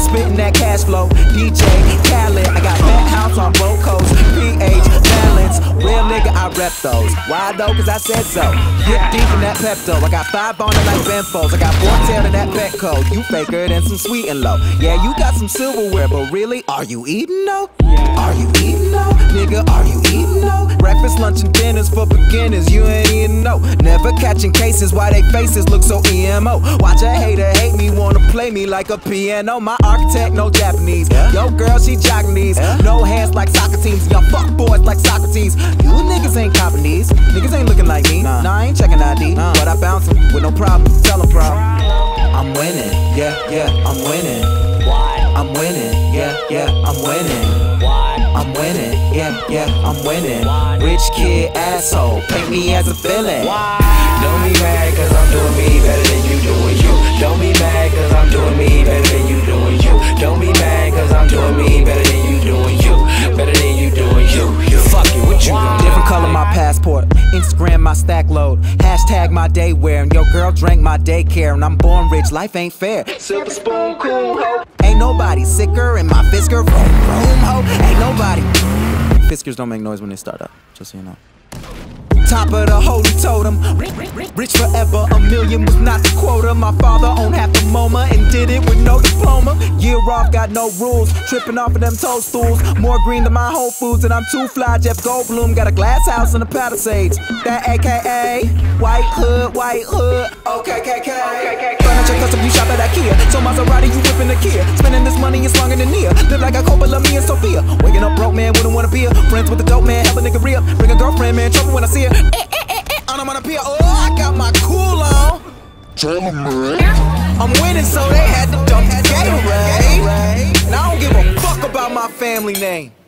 spitting that cash flow. DJ Khaled, I got penthouse on both coasts. PH balance, real nigga, I rep those. Why though? Cause I said so. Get deep in that Pepto. I got 5 on it like Benfos. I got 4 tail in that Petco. You faker than some sweet and low. Yeah, you got some silverware, but really, are you eating though? Are you eating though? Nigga, are you eating though? Breakfast, lunch, and dinners for beginners. You ain't eating no. Never catching cases. Why they faces look so emo? Watch a hater hate me, wanna play me like a piano. My architect, no Japanese. Yo, girl, she jogging these. No hands like soccer teams. Y'all fuck boys like Socrates. You niggas ain't copping these. Niggas ain't looking like me. Nah, I ain't checking ID. But I bounce them with no problem. Tell 'em problem. I'm winning. Yeah, I'm winning. I'm winning. Yeah, I'm winning. I'm winning, yeah, I'm winning. Rich kid asshole, paint me as a villain. Don't be mad cause I'm doing me better than you doing you. Don't be mad cause I'm doing me better than you doing you. Don't be mad cause I'm doing me better than you doing you. Better than you doing you. Fuck it, what you gonna do? Different color my passport, Instagram my stack load, hashtag my day wear, and your girl drank my daycare, and I'm born rich, life ain't fair. Silver spoon, cool ho. Ain't nobody sicker in my Fisker room ho. Ain't nobody. Fiskers don't make noise when they start up, just so you know. Top of the holy totem, rich forever, a million was not the quota. My father owned half the MoMA and did it with no diploma. Year off, got no rules, tripping off of them toadstools. More green than my Whole Foods, and I'm too fly, Jeff Goldblum. Got a glass house in the Palisades, that AKA White Hood, okay, furniture custom, you shop at IKEA. So Maserati, you whipping the Kia. Spending this money is longer than near. Live like a Coppola, me and Sophia. Waking up broke, man, wouldn't wanna be a friends with the dope man, help a nigga real. Bring a girlfriend, man, trouble when I see her. I'm on a pier, oh, I got my cool on. I'm winning, so they had to dump the Gatorade. And I don't give a fuck about my family name.